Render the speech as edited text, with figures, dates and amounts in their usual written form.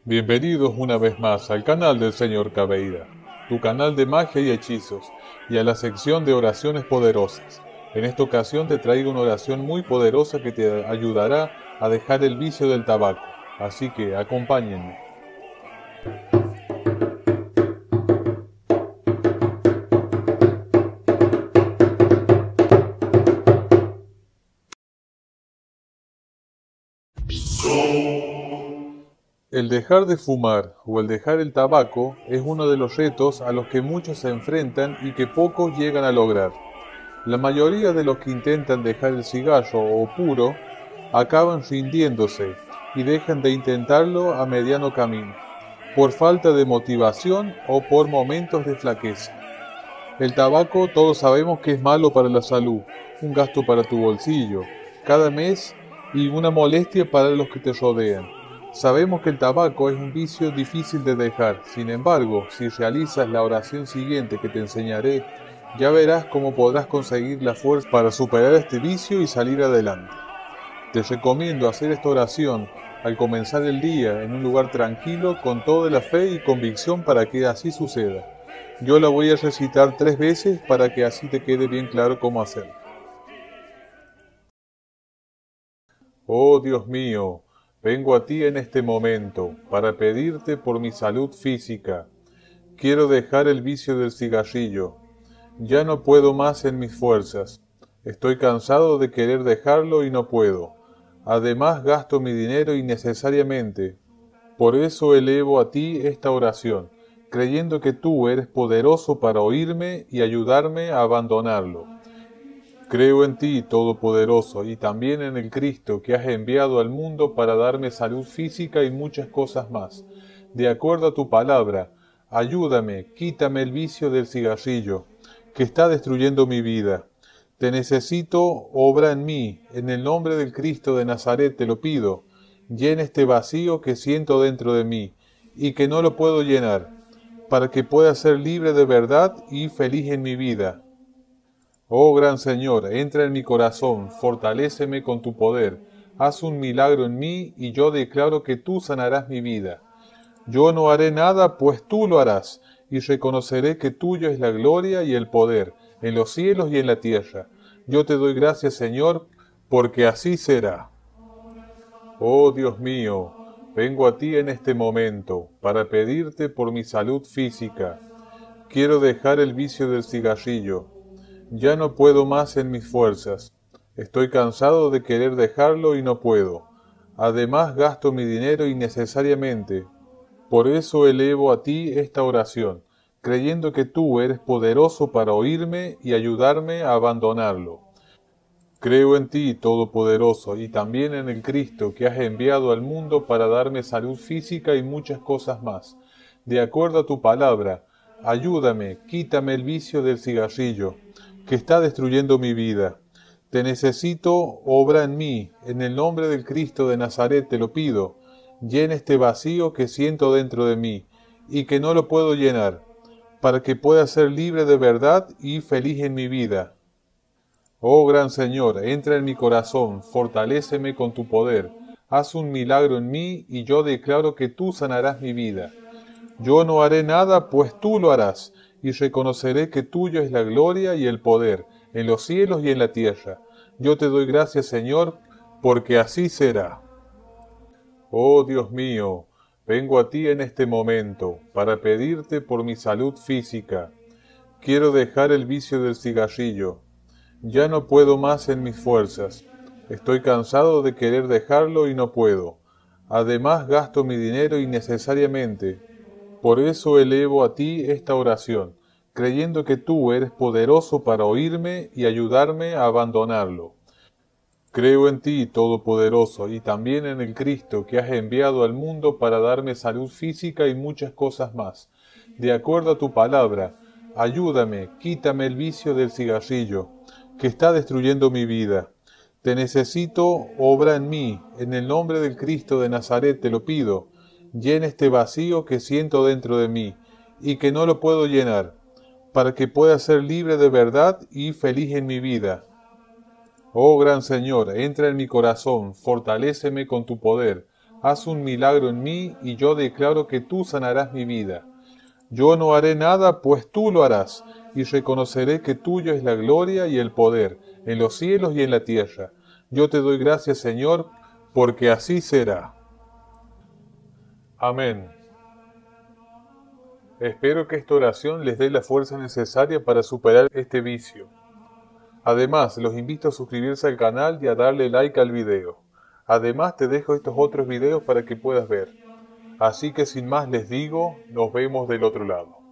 Bienvenidos una vez más al canal del Señor Caveira, tu canal de magia y hechizos, y a la sección de oraciones poderosas. En esta ocasión te traigo una oración muy poderosa que te ayudará a dejar el vicio del tabaco, así que acompáñenme. El dejar de fumar o el dejar el tabaco es uno de los retos a los que muchos se enfrentan y que pocos llegan a lograr. La mayoría de los que intentan dejar el cigarro o puro acaban rindiéndose y dejan de intentarlo a mediano camino, por falta de motivación o por momentos de flaqueza. El tabaco todos sabemos que es malo para la salud, un gasto para tu bolsillo, cada mes y una molestia para los que te rodean. Sabemos que el tabaco es un vicio difícil de dejar, sin embargo, si realizas la oración siguiente que te enseñaré, ya verás cómo podrás conseguir la fuerza para superar este vicio y salir adelante. Te recomiendo hacer esta oración al comenzar el día en un lugar tranquilo con toda la fe y convicción para que así suceda. Yo la voy a recitar 3 veces para que así te quede bien claro cómo hacerlo. Oh Dios mío, vengo a ti en este momento para pedirte por mi salud física. Quiero dejar el vicio del cigarrillo. Ya no puedo más en mis fuerzas. Estoy cansado de querer dejarlo y no puedo. Además gasto mi dinero innecesariamente. Por eso elevo a ti esta oración, creyendo que tú eres poderoso para oírme y ayudarme a abandonarlo. Creo en ti, Todopoderoso, y también en el Cristo que has enviado al mundo para darme salud física y muchas cosas más. De acuerdo a tu palabra, ayúdame, quítame el vicio del cigarrillo, que está destruyendo mi vida. Te necesito, obra en mí, en el nombre del Cristo de Nazaret te lo pido. Llena este vacío que siento dentro de mí, y que no lo puedo llenar, para que pueda ser libre de verdad y feliz en mi vida. Oh gran Señor, entra en mi corazón, fortaléceme con tu poder, haz un milagro en mí y yo declaro que tú sanarás mi vida. Yo no haré nada, pues tú lo harás, y reconoceré que tuyo es la gloria y el poder, en los cielos y en la tierra. Yo te doy gracias, Señor, porque así será. Oh Dios mío, vengo a ti en este momento para pedirte por mi salud física. Quiero dejar el vicio del cigarrillo. Ya no puedo más en mis fuerzas. Estoy cansado de querer dejarlo y no puedo. Además gasto mi dinero innecesariamente. Por eso elevo a ti esta oración, creyendo que tú eres poderoso para oírme y ayudarme a abandonarlo. Creo en ti, Todopoderoso, y también en el Cristo que has enviado al mundo para darme salud física y muchas cosas más. De acuerdo a tu palabra, ayúdame, quítame el vicio del cigarrillo, que está destruyendo mi vida. Te necesito, obra en mí, en el nombre del Cristo de Nazaret te lo pido. Llena este vacío que siento dentro de mí, y que no lo puedo llenar, para que pueda ser libre de verdad y feliz en mi vida. Oh gran Señor, entra en mi corazón, fortaléceme con tu poder, haz un milagro en mí y yo declaro que tú sanarás mi vida. Yo no haré nada, pues tú lo harás, y reconoceré que tuyo es la gloria y el poder, en los cielos y en la tierra. Yo te doy gracias, Señor, porque así será. Oh Dios mío, vengo a ti en este momento para pedirte por mi salud física. Quiero dejar el vicio del cigarrillo. Ya no puedo más en mis fuerzas. Estoy cansado de querer dejarlo y no puedo. Además gasto mi dinero innecesariamente. Por eso elevo a ti esta oración, creyendo que tú eres poderoso para oírme y ayudarme a abandonarlo. Creo en ti, Todopoderoso, y también en el Cristo que has enviado al mundo para darme salud física y muchas cosas más. De acuerdo a tu palabra, ayúdame, quítame el vicio del cigarrillo, que está destruyendo mi vida. Te necesito, obra en mí, en el nombre del Cristo de Nazaret te lo pido. Llena este vacío que siento dentro de mí, y que no lo puedo llenar, para que pueda ser libre de verdad y feliz en mi vida. Oh gran Señor, entra en mi corazón, fortaléceme con tu poder, Haz un milagro en mí y yo declaro que tú sanarás mi vida. Yo no haré nada, pues tú lo harás, y reconoceré que tuyo es la gloria y el poder, en los cielos y en la tierra. Yo te doy gracias, Señor, porque así será. Amén. Espero que esta oración les dé la fuerza necesaria para superar este vicio. Además, los invito a suscribirse al canal y a darle like al video. Además, te dejo estos otros videos para que puedas ver. Así que sin más les digo, nos vemos del otro lado.